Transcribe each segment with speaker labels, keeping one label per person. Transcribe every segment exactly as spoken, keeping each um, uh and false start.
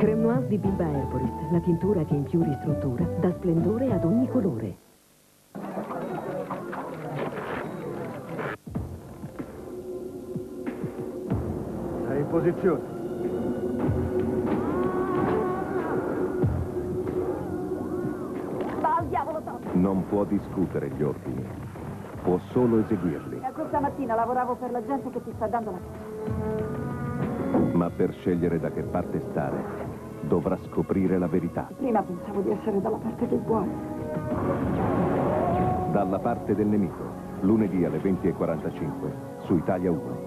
Speaker 1: Creme Noise di Bilba Herborist, la tintura che in più ristruttura dà splendore ad ogni colore.
Speaker 2: È in posizione.
Speaker 3: Va al diavolo, Tom.
Speaker 4: Non può discutere gli ordini, può solo eseguirli.
Speaker 3: E questa mattina lavoravo per la gente che ti sta dando la caccia.
Speaker 4: Ma per scegliere da che parte stare, dovrà scoprire la verità.
Speaker 3: Prima pensavo di essere dalla parte dei buoni.
Speaker 4: Dalla parte del nemico, lunedì alle venti e quarantacinque, su Italia uno.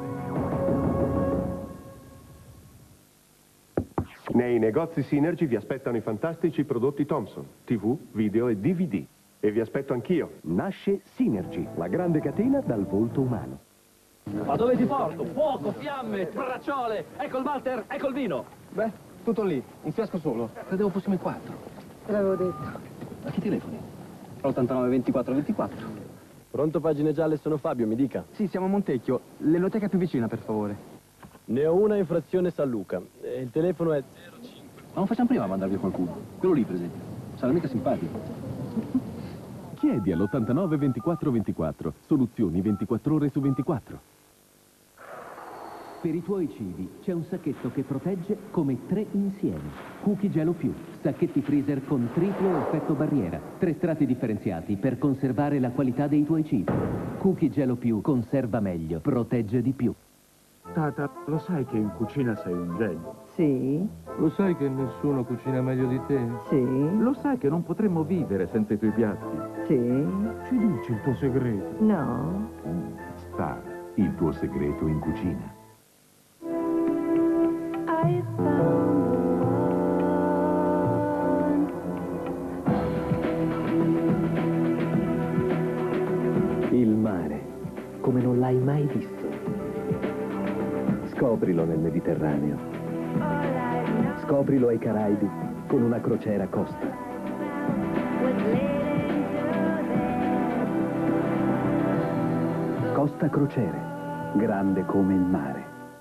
Speaker 2: Nei negozi Synergy vi aspettano i fantastici prodotti Thomson, tivù, video e D V D. E vi aspetto anch'io.
Speaker 5: Nasce Synergy, la grande catena dal volto umano.
Speaker 6: Ma dove ti porto? Fuoco, fiamme, bracciole! Ecco il Walter, ecco il vino!
Speaker 7: Beh, tutto lì, un fiasco solo.
Speaker 6: Credevo fossimo in quattro.
Speaker 3: Te l'avevo detto.
Speaker 6: A chi telefoni?
Speaker 7: ottantanove ventiquattro ventiquattro.
Speaker 6: Pronto, pagine gialle, sono Fabio, mi dica.
Speaker 7: Sì, siamo a Montecchio. L'enoteca più vicina, per favore.
Speaker 6: Ne ho una in frazione San Luca. E il telefono è zero cinque.
Speaker 7: Ma non facciamo prima a mandarvi qualcuno? Quello lì, per esempio. Sarà mica simpatico.
Speaker 5: Chiedi all'ottantanove ventiquattro ventiquattro. Soluzioni ventiquattro ore su ventiquattro. Per i tuoi cibi c'è un sacchetto che protegge come tre insieme. Cookie Gelo Più, sacchetti freezer con triplo effetto barriera. Tre strati differenziati per conservare la qualità dei tuoi cibi. Cookie Gelo Più conserva meglio, protegge di più.
Speaker 2: Tata, lo sai che in cucina sei un genio?
Speaker 3: Sì,
Speaker 2: Lo sai che nessuno cucina meglio di te?
Speaker 3: sì,
Speaker 2: Lo sai che non potremmo vivere senza i tuoi piatti?
Speaker 3: sì,
Speaker 2: Ci dici il tuo segreto?
Speaker 3: no.
Speaker 4: Star, il tuo segreto in cucina.
Speaker 3: I found
Speaker 5: Il mare, come non l'hai mai visto. Scoprilo nel Mediterraneo. Scoprilo ai Caraibi con una crociera Costa. Costa Crociere, grande come il mare.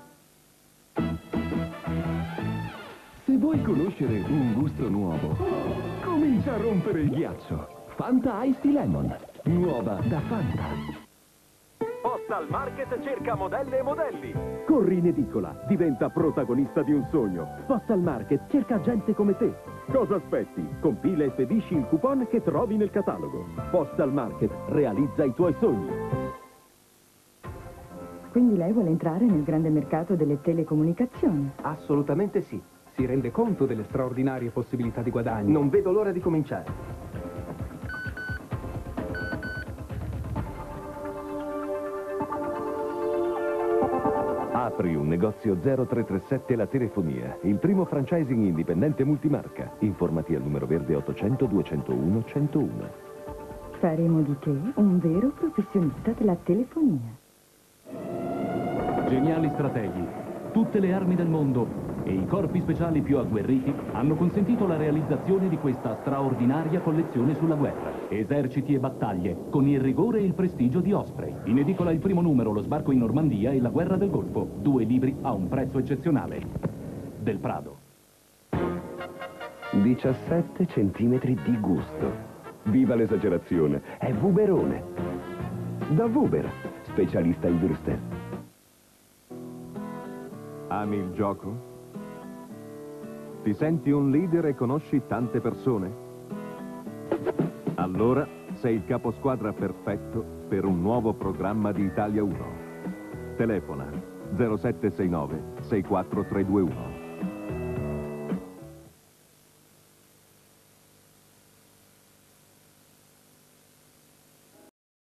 Speaker 5: Se vuoi conoscere un gusto nuovo, comincia a rompere il ghiaccio. Fanta Ice Lemon, nuova da Fanta.
Speaker 8: Postal Market cerca modelle e modelli.
Speaker 5: Corri in edicola, diventa protagonista di un sogno. Postal Market cerca gente come te. Cosa aspetti? Compila e spedisci il coupon che trovi nel catalogo. Postal Market realizza i tuoi sogni.
Speaker 3: Quindi lei vuole entrare nel grande mercato delle telecomunicazioni?
Speaker 7: Assolutamente sì. Si rende conto delle straordinarie possibilità di guadagno. Non vedo l'ora di cominciare.
Speaker 4: Apri un negozio zero tre tre sette La Telefonia, il primo franchising indipendente multimarca. Informati al numero verde ottocento duecentouno centouno.
Speaker 3: Faremo di te un vero professionista della telefonia.
Speaker 5: Geniali strateghi, tutte le armi del mondo e i corpi speciali più agguerriti hanno consentito la realizzazione di questa straordinaria collezione sulla guerra. Eserciti e battaglie, con il rigore e il prestigio di Osprey. In edicola il primo numero, Lo sbarco in Normandia e la guerra del Golfo. Due libri a un prezzo eccezionale. Del Prado.
Speaker 4: diciassette centimetri di gusto. Viva l'esagerazione, è Wuberone. Da Wuber, specialista in Würstel. Ami il gioco? Ti senti un leader e conosci tante persone? Allora sei il caposquadra perfetto per un nuovo programma di Italia uno. Telefona zero sette sei nove sei quattro tre due uno.